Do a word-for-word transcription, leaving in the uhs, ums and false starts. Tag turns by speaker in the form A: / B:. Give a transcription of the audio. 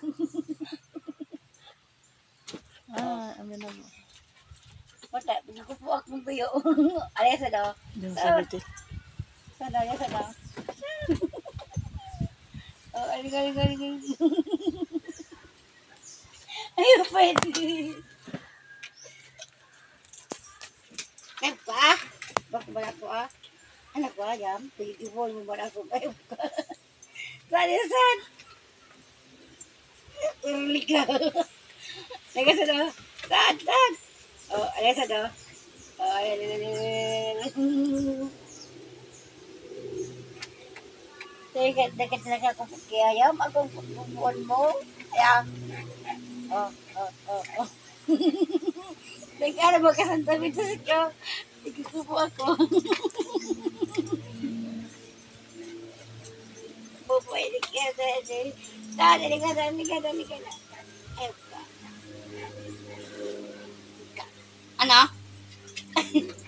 A: Ah, amin na mo.
B: Wala, pagkupo akong tuyo. Alay sa daw.
A: Yung sabi ti.
B: Sa daw, sa daw. Oh, aling, aling, aling. Ayaw, pwede. Kaya pa? Bakit ba ako ah? Anak ko ah, jam. Pag-ibol mo ba ako? Ayaw ka. Saan yun, saan? Urulik ka. Naga sa daw. Saan, saan? Oh, alay sa daw. Oh, alay, alay, alay, alay. Teka, teka, teka, kung kayam, akong bubuan mo. Kaya, oh, oh, oh, oh. Teka, ano ba kasantamit sa sikyo? Ikukupo ako. Pupwede ka, dali. Dali ka, dali ka, dali ka na. Ayaw ka. Ano?